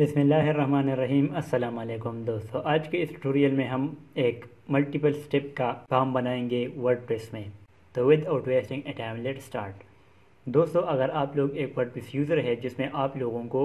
बिस्मिल्लाहिर्रहमानिर्रहीम। अस्सलाम वालेकुम दोस्तों, आज के इस ट्यूटोरियल में हम एक मल्टीपल स्टेप का काम बनाएंगे वर्डप्रेस में। तो without wasting a time let start. दोस्तों, अगर आप लोग एक वर्डप्रेस यूज़र है जिसमें आप लोगों को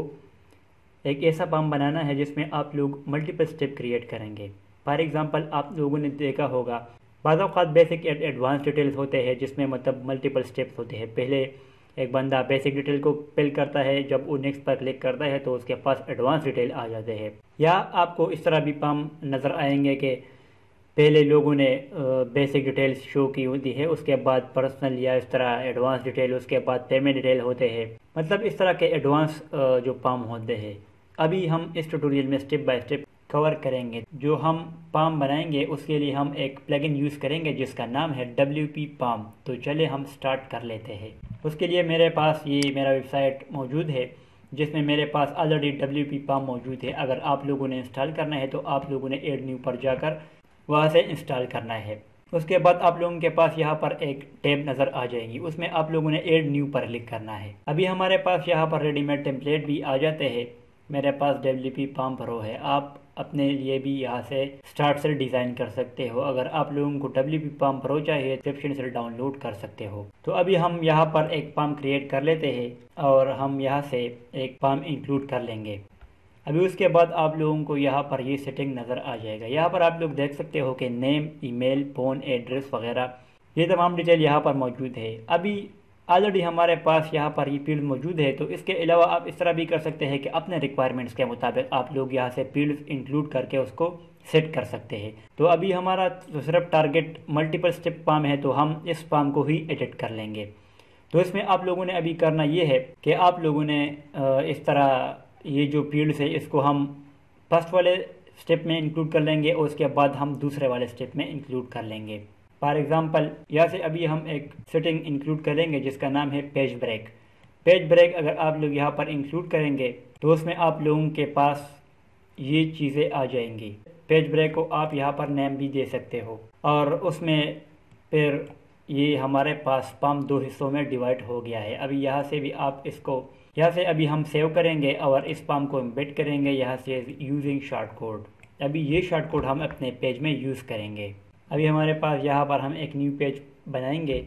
एक ऐसा काम बनाना है जिसमें आप लोग मल्टीपल स्टेप क्रिएट करेंगे। फॉर एग्ज़ाम्पल, आप लोगों ने देखा होगा बाज़ औक़ात बेसिक एडवांस डिटेल्स होते हैं जिसमें मतलब मल्टीपल स्टेप्स होते हैं। पहले एक बंदा बेसिक डिटेल को फिल करता है, जब वो नेक्स्ट पर क्लिक करता है तो उसके पास एडवांस डिटेल आ जाते हैं। या आपको इस तरह भी काम नज़र आएंगे कि पहले लोगों ने बेसिक डिटेल्स शो की होती है, उसके बाद पर्सनल या इस तरह एडवांस डिटेल, उसके बाद पेमेंट डिटेल होते हैं। मतलब इस तरह के एडवांस जो काम होते हैं अभी हम इस ट्यूटोरियल में स्टेप बाय स्टेप कवर करेंगे। जो हम पाम बनाएंगे उसके लिए हम एक प्लगइन यूज़ करेंगे जिसका नाम है WP पाम। तो चले हम स्टार्ट कर लेते हैं। उसके लिए मेरे पास ये मेरा वेबसाइट मौजूद है जिसमें मेरे पास ऑलरेडी WP पाम मौजूद है। अगर आप लोगों ने इंस्टॉल करना है तो आप लोगों ने ऐड न्यू पर जाकर वहाँ से इंस्टॉल करना है। उसके बाद आप लोगों के पास यहाँ पर एक टैब नज़र आ जाएगी, उसमें आप लोगों ने ऐड न्यू पर क्लिक करना है। अभी हमारे पास यहाँ पर रेडीमेड टेम्पलेट भी आ जाते हैं। मेरे पास WP पाम प्रो है, आप अपने लिए भी यहाँ से स्टार्ट से डिज़ाइन कर सकते हो। अगर आप लोगों को WP पाम प्रो चाहिए डिस्क्रिप्शन से डाउनलोड कर सकते हो। तो अभी हम यहाँ पर एक पाम क्रिएट कर लेते हैं और हम यहाँ से एक पाम इंक्लूड कर लेंगे। अभी उसके बाद आप लोगों को यहाँ पर ये सेटिंग नज़र आ जाएगा। यहाँ पर आप लोग देख सकते हो कि नेम, ईमेल, फ़ोन, एड्रेस वगैरह ये तमाम डिटेल यहाँ पर मौजूद है। अभी ऑलरेडी हमारे पास यहाँ पर ये फील्ड मौजूद है। तो इसके अलावा आप इस तरह भी कर सकते हैं कि अपने रिक्वायरमेंट्स के मुताबिक आप लोग यहाँ से फील्ड इंक्लूड करके उसको सेट कर सकते हैं। तो अभी हमारा तो सिर्फ टारगेट मल्टीपल स्टेप पाम है, तो हम इस पाम को ही एडिट कर लेंगे। तो इसमें आप लोगों ने अभी करना ये है कि आप लोगों ने इस तरह ये जो फील्ड्स है इसको हम फर्स्ट वाले स्टेप में इंक्लूड कर लेंगे और उसके बाद हम दूसरे वाले स्टेप में इंक्लूड कर लेंगे। फॉर एग्ज़ाम्पल, यहाँ से अभी हम एक सेटिंग इंक्लूड करेंगे जिसका नाम है पेज ब्रेक। पेज ब्रेक अगर आप लोग यहाँ पर इंक्लूड करेंगे तो उसमें आप लोगों के पास ये चीज़ें आ जाएंगी। पेज ब्रेक को आप यहाँ पर नेम भी दे सकते हो और उसमें फिर ये हमारे पास पाम दो हिस्सों में डिवाइड हो गया है। अभी यहाँ से भी आप इसको यहाँ से अभी हम सेव करेंगे और इस पाम को एम्बेड करेंगे यहाँ से यूजिंग शॉर्ट कोड। अभी ये शॉर्ट कोड हम अपने पेज में यूज़ करेंगे। अभी हमारे पास यहाँ पर हम एक न्यू पेज बनाएंगे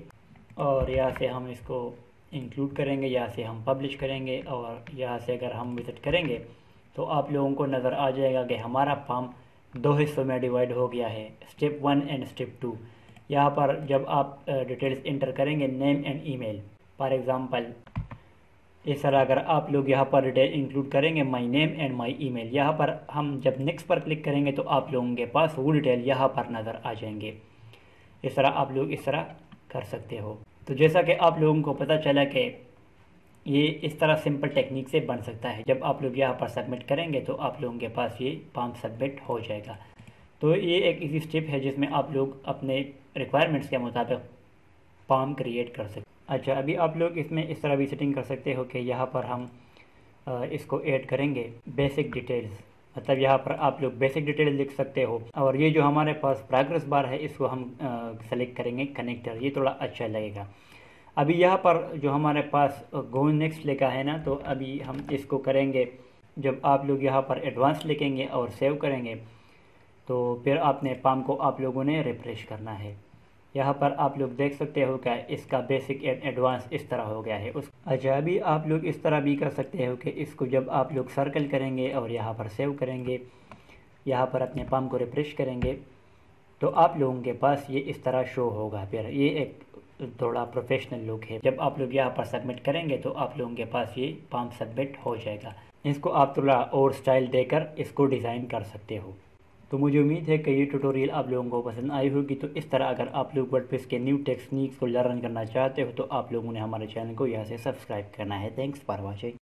और यहाँ से हम इसको इंक्लूड करेंगे, यहाँ से हम पब्लिश करेंगे और यहाँ से अगर हम विज़िट करेंगे तो आप लोगों को नज़र आ जाएगा कि हमारा फॉर्म दो हिस्सों में डिवाइड हो गया है, स्टेप 1 एंड स्टेप 2। यहाँ पर जब आप डिटेल्स इंटर करेंगे, name and email, for example इस तरह अगर आप लोग यहाँ पर डिटेल इंक्लूड करेंगे my name and my email, यहाँ पर हम जब नेक्स्ट पर क्लिक करेंगे तो आप लोगों के पास वो डिटेल यहाँ पर नज़र आ जाएंगे। इस तरह आप लोग इस तरह कर सकते हो। तो जैसा कि आप लोगों को पता चला कि ये इस तरह सिंपल टेक्निक से बन सकता है। जब आप लोग यहाँ पर सबमिट करेंगे तो आप लोगों के पास ये फॉर्म सबमिट हो जाएगा। तो ये एक इजी स्टेप है जिसमें आप लोग अपने रिक्वायरमेंट्स के मुताबिक फॉर्म क्रिएट कर सकते। अच्छा, अभी आप लोग इसमें इस तरह भी सेटिंग कर सकते हो कि यहाँ पर हम इसको ऐड करेंगे बेसिक डिटेल्स। मतलब यहाँ पर आप लोग बेसिक डिटेल्स लिख सकते हो और ये जो हमारे पास प्रोग्रेस बार है इसको हम सेलेक्ट करेंगे कनेक्टर, ये थोड़ा अच्छा लगेगा। अभी यहाँ पर जो हमारे पास गो नेक्स्ट लिखा है ना, तो अभी हम इसको करेंगे। जब आप लोग यहाँ पर एडवांस लिखेंगे और सेव करेंगे तो फिर आपने पाम को आप लोगों ने रिफ्रेश करना है। यहाँ पर आप लोग देख सकते हो कि इसका बेसिक एंड एडवांस इस तरह हो गया है। अच्छा, अभी आप लोग इस तरह भी कर सकते हो कि इसको जब आप लोग सर्कल करेंगे और यहाँ पर सेव करेंगे, यहाँ पर अपने पाम को रिफ्रेश करेंगे तो आप लोगों के पास ये इस तरह शो होगा। फिर ये एक थोड़ा प्रोफेशनल लुक है। जब आप लोग यहाँ पर सबमिट करेंगे तो आप लोगों के पास ये पाम सबमिट हो जाएगा। इसको आप थोड़ा और स्टाइल देकर इसको डिज़ाइन कर सकते हो। तो मुझे उम्मीद है कि ये ट्यूटोरियल आप लोगों को पसंद आई होगी। तो इस तरह अगर आप लोग वर्डप्रेस के न्यू टेक्निक्स को लर्न करना चाहते हो तो आप लोगों ने हमारे चैनल को यहाँ से सब्सक्राइब करना है। Thanks for watching.